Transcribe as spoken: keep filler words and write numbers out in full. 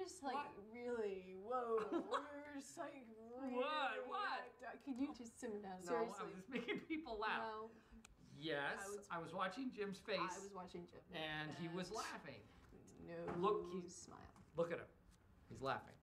just like What? really, whoa, we're just like really. What? What? Uh, Could you just simmer down? No, Seriously. I was making people laugh. No, Yes, I was- I was watching Jim's face, I was watching Jim. and he was laughing. No Look, he- smile. Look at him. He's laughing.